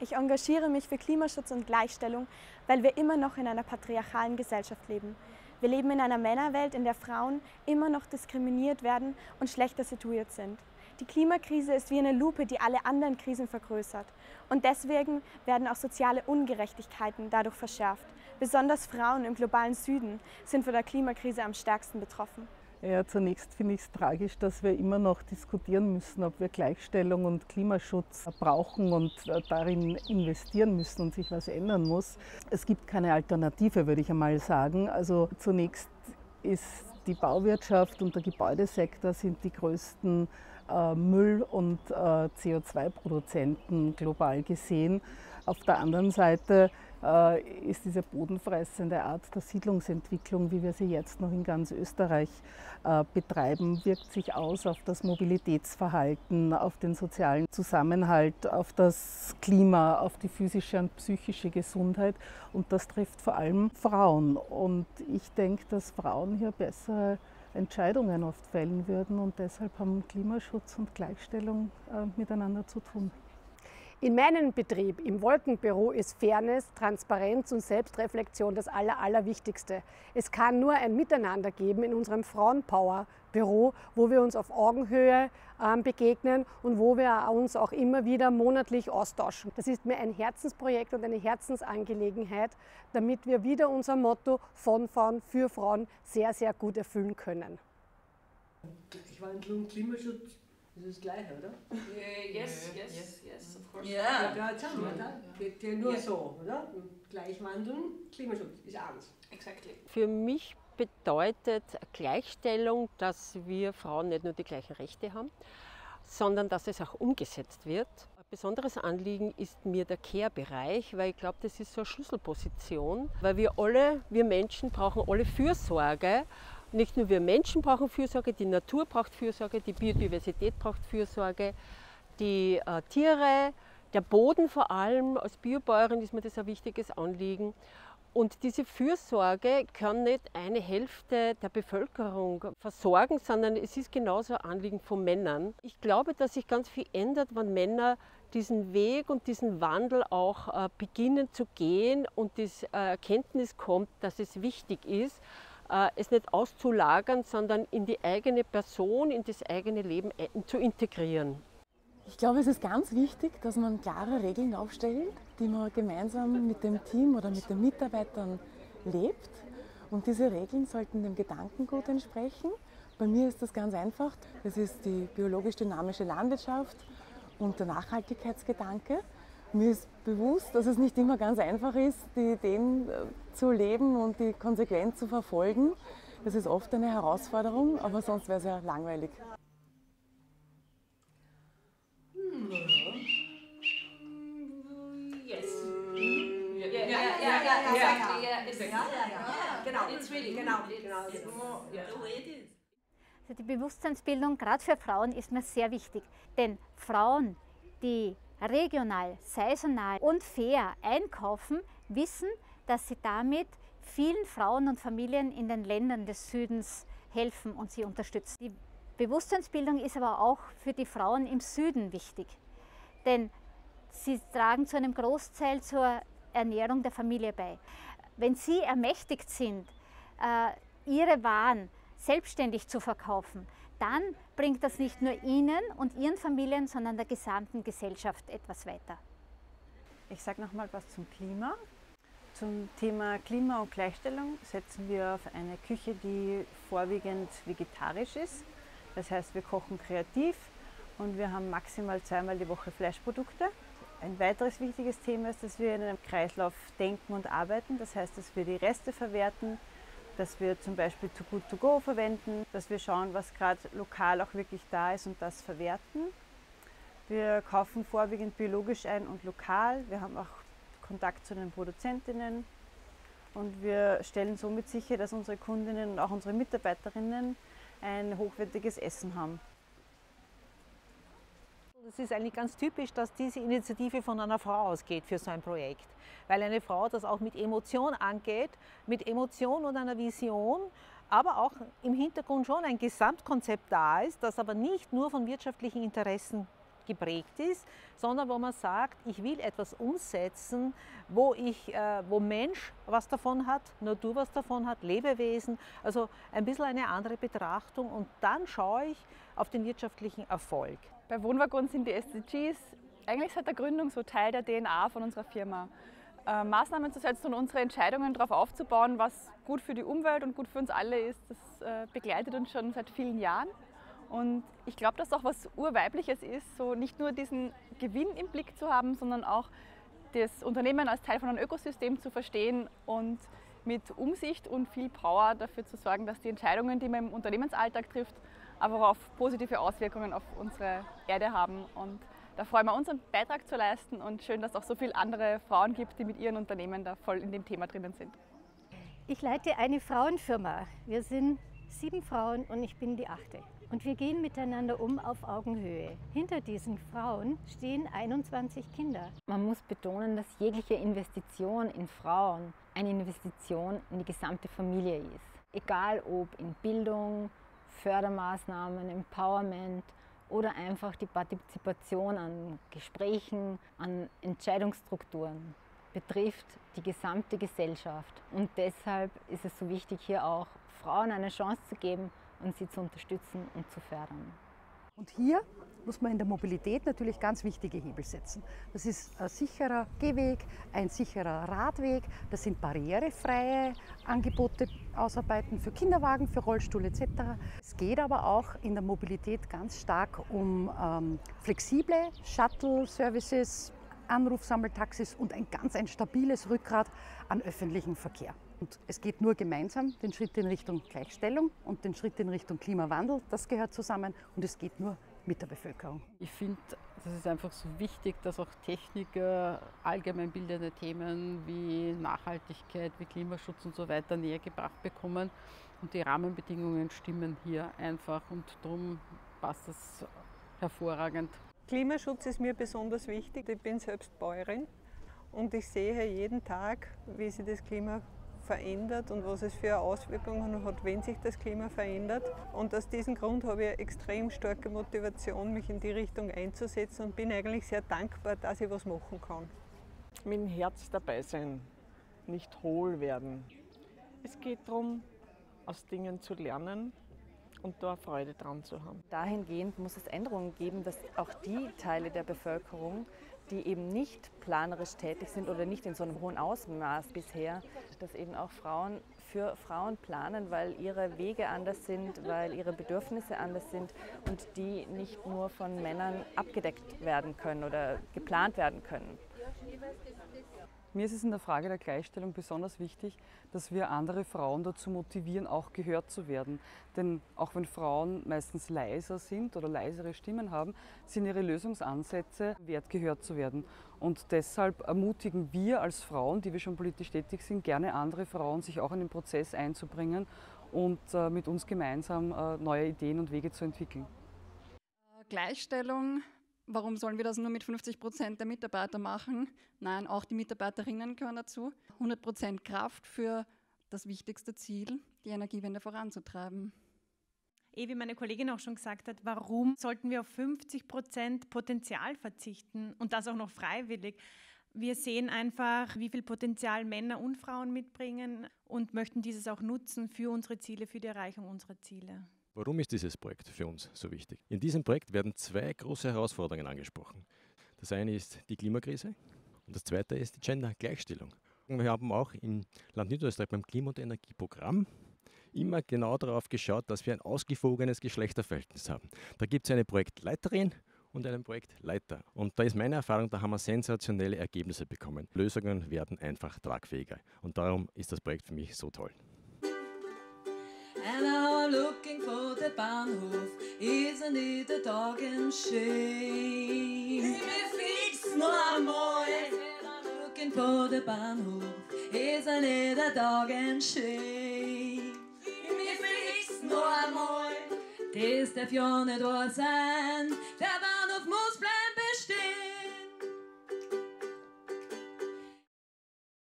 Ich engagiere mich für Klimaschutz und Gleichstellung, weil wir immer noch in einer patriarchalen Gesellschaft leben. Wir leben in einer Männerwelt, in der Frauen immer noch diskriminiert werden und schlechter situiert sind. Die Klimakrise ist wie eine Lupe, die alle anderen Krisen vergrößert. Und deswegen werden auch soziale Ungerechtigkeiten dadurch verschärft. Besonders Frauen im globalen Süden sind von der Klimakrise am stärksten betroffen. Ja, zunächst finde ich es tragisch, dass wir immer noch diskutieren müssen, ob wir Gleichstellung und Klimaschutz brauchen und darin investieren müssen und sich was ändern muss. Es gibt keine Alternative, würde ich einmal sagen. Also zunächst ist die Bauwirtschaft und der Gebäudesektor sind die größten Müll- und CO2-Produzenten global gesehen. Auf der anderen Seite ist diese bodenfressende Art der Siedlungsentwicklung, wie wir sie jetzt noch in ganz Österreich betreiben, wirkt sich aus auf das Mobilitätsverhalten, auf den sozialen Zusammenhalt, auf das Klima, auf die physische und psychische Gesundheit. Und das trifft vor allem Frauen. Und ich denke, dass Frauen hier bessere Entscheidungen oft fällen würden. Und deshalb haben Klimaschutz und Gleichstellung miteinander zu tun. In meinem Betrieb, im Wolkenbüro, ist Fairness, Transparenz und Selbstreflexion das Allerwichtigste. Es kann nur ein Miteinander geben in unserem Frauenpower-Büro, wo wir uns auf Augenhöhe begegnen und wo wir uns auch immer wieder monatlich austauschen. Das ist mir ein Herzensprojekt und eine Herzensangelegenheit, damit wir wieder unser Motto von Frauen für Frauen sehr, sehr gut erfüllen können. Gleichwandlung, Klimaschutz. Das ist das Gleiche, oder? Yes, of course. Ja, geht ja nur so, oder? Gleichwandeln, Klimaschutz ist eins. Exactly. Für mich bedeutet Gleichstellung, dass wir Frauen nicht nur die gleichen Rechte haben, sondern dass es auch umgesetzt wird. Ein besonderes Anliegen ist mir der Care-Bereich, weil ich glaube, das ist so eine Schlüsselposition, weil wir Menschen brauchen alle Fürsorge. Nicht nur wir Menschen brauchen Fürsorge, die Natur braucht Fürsorge, die Biodiversität braucht Fürsorge, die Tiere, der Boden vor allem. Als Biobäuerin ist mir das ein wichtiges Anliegen. Und diese Fürsorge kann nicht eine Hälfte der Bevölkerung versorgen, sondern es ist genauso ein Anliegen von Männern. Ich glaube, dass sich ganz viel ändert, wenn Männer diesen Weg und diesen Wandel auch beginnen zu gehen und die Erkenntnis kommt, dass es wichtig ist, es nicht auszulagern, sondern in die eigene Person, in das eigene Leben zu integrieren. Ich glaube, es ist ganz wichtig, dass man klare Regeln aufstellt, die man gemeinsam mit dem Team oder mit den Mitarbeitern lebt. Und diese Regeln sollten dem Gedankengut entsprechen. Bei mir ist das ganz einfach. Das ist die biologisch-dynamische Landwirtschaft und der Nachhaltigkeitsgedanke. Mir ist bewusst, dass es nicht immer ganz einfach ist, die Ideen zu leben und die konsequent zu verfolgen. Das ist oft eine Herausforderung, aber sonst wäre es ja langweilig. Yes. Also die Bewusstseinsbildung gerade für Frauen ist mir sehr wichtig, denn Frauen, die regional, saisonal und fair einkaufen, wissen, dass sie damit vielen Frauen und Familien in den Ländern des Südens helfen und sie unterstützen. Die Bewusstseinsbildung ist aber auch für die Frauen im Süden wichtig, denn sie tragen zu einem Großteil zur Ernährung der Familie bei. Wenn sie ermächtigt sind, ihre Waren selbstständig zu verkaufen, dann bringt das nicht nur ihnen und ihren Familien, sondern der gesamten Gesellschaft etwas weiter. Ich sage noch mal was zum Klima. Zum Thema Klima und Gleichstellung setzen wir auf eine Küche, die vorwiegend vegetarisch ist. Das heißt, wir kochen kreativ und wir haben maximal 2-mal die Woche Fleischprodukte. Ein weiteres wichtiges Thema ist, dass wir in einem Kreislauf denken und arbeiten. Das heißt, dass wir die Reste verwerten, dass wir zum Beispiel Too Good To Go verwenden, dass wir schauen, was gerade lokal auch wirklich da ist und das verwerten. Wir kaufen vorwiegend biologisch ein und lokal. Wir haben auch Kontakt zu den Produzentinnen und wir stellen somit sicher, dass unsere Kundinnen und auch unsere Mitarbeiterinnen ein hochwertiges Essen haben. Es ist eigentlich ganz typisch, dass diese Initiative von einer Frau ausgeht für so ein Projekt, weil eine Frau das auch mit Emotion angeht, mit Emotion und einer Vision, aber auch im Hintergrund schon ein Gesamtkonzept da ist, das aber nicht nur von wirtschaftlichen Interessen geprägt ist, sondern wo man sagt, ich will etwas umsetzen, wo Mensch was davon hat, Natur was davon hat, Lebewesen, also ein bisschen eine andere Betrachtung und dann schaue ich auf den wirtschaftlichen Erfolg. Bei Wohnwaggon sind die SDGs eigentlich seit der Gründung so Teil der DNA von unserer Firma. Maßnahmen zu setzen und unsere Entscheidungen darauf aufzubauen, was gut für die Umwelt und gut für uns alle ist, das begleitet uns schon seit vielen Jahren. Und ich glaube, dass auch was Urweibliches ist, so nicht nur diesen Gewinn im Blick zu haben, sondern auch das Unternehmen als Teil von einem Ökosystem zu verstehen und mit Umsicht und viel Power dafür zu sorgen, dass die Entscheidungen, die man im Unternehmensalltag trifft, aber auch positive Auswirkungen auf unsere Erde haben. Und da freuen wir uns, einen Beitrag zu leisten und schön, dass es auch so viele andere Frauen gibt, die mit ihren Unternehmen da voll in dem Thema drinnen sind. Ich leite eine Frauenfirma. Wir sind 7 Frauen und ich bin die 8. Und wir gehen miteinander um auf Augenhöhe. Hinter diesen Frauen stehen 21 Kinder. Man muss betonen, dass jegliche Investition in Frauen eine Investition in die gesamte Familie ist. Egal ob in Bildung, Fördermaßnahmen, Empowerment oder einfach die Partizipation an Gesprächen, an Entscheidungsstrukturen, betrifft die gesamte Gesellschaft. Und deshalb ist es so wichtig, hier auch Frauen eine Chance zu geben und sie zu unterstützen und zu fördern. Und hier muss man in der Mobilität natürlich ganz wichtige Hebel setzen. Das ist ein sicherer Gehweg, ein sicherer Radweg, das sind barrierefreie Angebote ausarbeiten für Kinderwagen, für Rollstuhl etc. Es geht aber auch in der Mobilität ganz stark um flexible Shuttle-Services, Anrufsammeltaxis und ein stabiles Rückgrat an öffentlichem Verkehr. Und es geht nur gemeinsam den Schritt in Richtung Gleichstellung und den Schritt in Richtung Klimawandel. Das gehört zusammen und es geht nur mit der Bevölkerung. Ich finde, das ist einfach so wichtig, dass auch Techniker allgemeinbildende Themen wie Nachhaltigkeit, wie Klimaschutz und so weiter näher gebracht bekommen. Und die Rahmenbedingungen stimmen hier einfach und darum passt es hervorragend. Klimaschutz ist mir besonders wichtig. Ich bin selbst Bäuerin und ich sehe jeden Tag, wie sich das Klima verändert und was es für Auswirkungen hat, wenn sich das Klima verändert. Und aus diesem Grund habe ich eine extrem starke Motivation, mich in die Richtung einzusetzen und bin eigentlich sehr dankbar, dass ich was machen kann. Mit dem Herz dabei sein, nicht hohl werden. Es geht darum, aus Dingen zu lernen und da Freude dran zu haben. Dahingehend muss es Änderungen geben, dass auch die Teile der Bevölkerung, die eben nicht planerisch tätig sind oder nicht in so einem hohen Ausmaß bisher, dass eben auch Frauen für Frauen planen, weil ihre Wege anders sind, weil ihre Bedürfnisse anders sind und die nicht nur von Männern abgedeckt werden können oder geplant werden können. Mir ist es in der Frage der Gleichstellung besonders wichtig, dass wir andere Frauen dazu motivieren, auch gehört zu werden. Denn auch wenn Frauen meistens leiser sind oder leisere Stimmen haben, sind ihre Lösungsansätze wert, gehört zu werden. Und deshalb ermutigen wir als Frauen, die wir schon politisch tätig sind, gerne andere Frauen, sich auch in den Prozess einzubringen und mit uns gemeinsam neue Ideen und Wege zu entwickeln. Gleichstellung. Warum sollen wir das nur mit 50% der Mitarbeiter machen? Nein, auch die Mitarbeiterinnen gehören dazu. 100% Kraft für das wichtigste Ziel, die Energiewende voranzutreiben. Wie meine Kollegin auch schon gesagt hat, warum sollten wir auf 50% Potenzial verzichten und das auch noch freiwillig? Wir sehen einfach, wie viel Potenzial Männer und Frauen mitbringen und möchten dieses auch nutzen für unsere Ziele, für die Erreichung unserer Ziele. Warum ist dieses Projekt für uns so wichtig? In diesem Projekt werden 2 große Herausforderungen angesprochen. Das eine ist die Klimakrise und das zweite ist die Gender-Gleichstellung. Wir haben auch im Land Niederösterreich beim Klima- und Energieprogramm immer genau darauf geschaut, dass wir ein ausgewogenes Geschlechterverhältnis haben. Da gibt es eine Projektleiterin und einen Projektleiter. Und da ist meine Erfahrung, da haben wir sensationelle Ergebnisse bekommen. Lösungen werden einfach tragfähiger. Und darum ist das Projekt für mich so toll. And now I'm looking for the Bahnhof, isn't it a dog and shame? Mir fix noch einmal. I'm looking for the Bahnhof, isn't it a dog and shame? Mir fix noch einmal. Das darf ja nicht wahr sein, der